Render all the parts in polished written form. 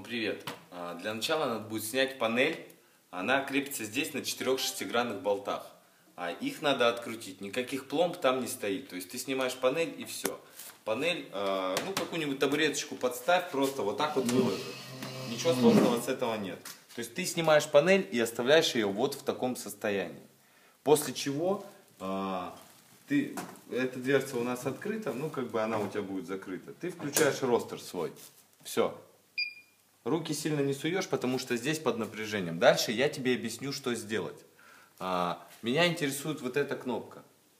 Привет. Для начала надо будет снять панель. Она крепится здесь на 4 шестигранных болтах. Их надо открутить. Никаких пломб там не стоит. То есть ты снимаешь панель и все. Панель, ну какую-нибудь табуреточку подставь, просто вот так вот выложи. Ничего сложного с этого нет. То есть ты снимаешь панель и оставляешь ее вот в таком состоянии. После чего эта дверца у нас открыта, ну как бы она у тебя будет закрыта. Ты включаешь ростер свой. Все. Руки сильно не суешь, потому что здесь под напряжением. Дальше я тебе объясню, что сделать. Меня интересует вот эта кнопка.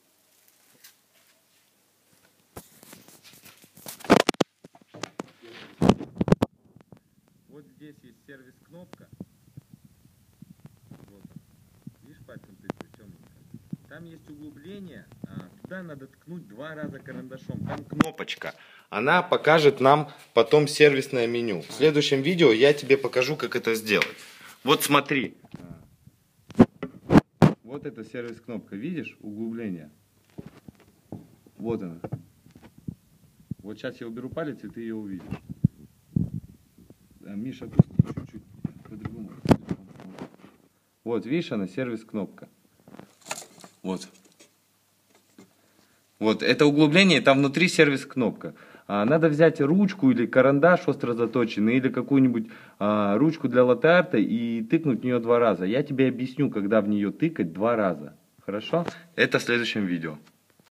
Вот здесь есть сервис-кнопка. Вот. Видишь, пальцем тыкаю, темненько. Там есть углубление. Туда надо ткнуть 2 раза карандашом. Там кнопочка. Она покажет нам потом сервисное меню. В следующем видео я тебе покажу, как это сделать. Вот смотри. Вот эта сервис-кнопка. Видишь? Углубление. Вот она. Вот сейчас я уберу палец, и ты ее увидишь. Миша, чуть-чуть по-другому. Вот, видишь, она сервис-кнопка. Вот. Вот, это углубление, там внутри сервис-кнопка. Надо взять ручку или карандаш остро заточенный, или какую-нибудь ручку для латте-арта и тыкнуть в нее 2 раза. Я тебе объясню, когда в нее тыкать 2 раза. Хорошо? Это в следующем видео.